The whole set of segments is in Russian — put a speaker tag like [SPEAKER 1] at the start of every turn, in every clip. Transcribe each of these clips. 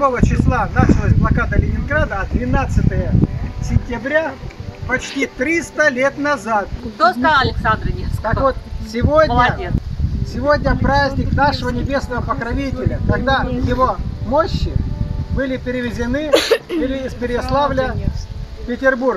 [SPEAKER 1] какого числа началась блокада Ленинграда, а 12 сентября почти 300 лет назад.
[SPEAKER 2] Кто сказал Александра Невского?
[SPEAKER 1] Так вот, сегодня праздник нашего небесного покровителя, когда его мощи были перевезены из Переяславля в Петербург.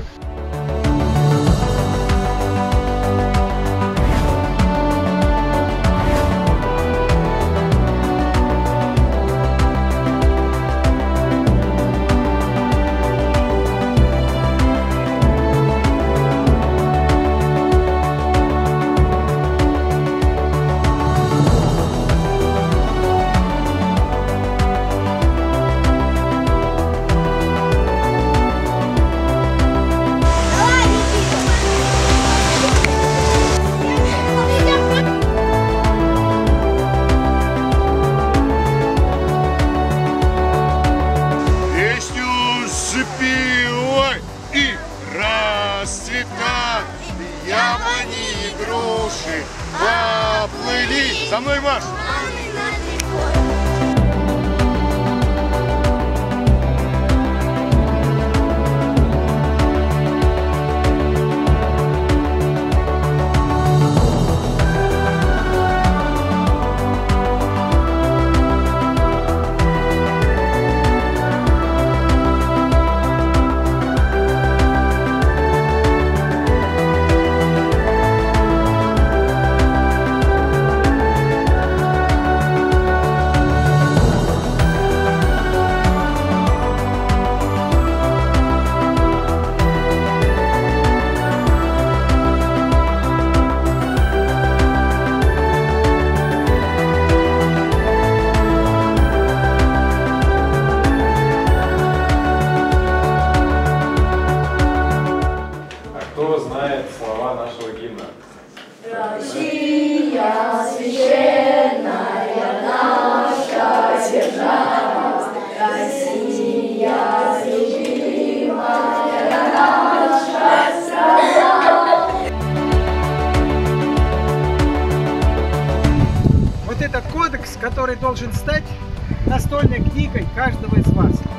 [SPEAKER 3] Запивай и расцветат яблони и груши поплыли. Со мной марш!
[SPEAKER 4] Кто знает слова нашего гимна?
[SPEAKER 5] Россия священная наша держава, Россия любимая наша страна.
[SPEAKER 1] Вот этот кодекс, который должен стать настольной книгой каждого из вас.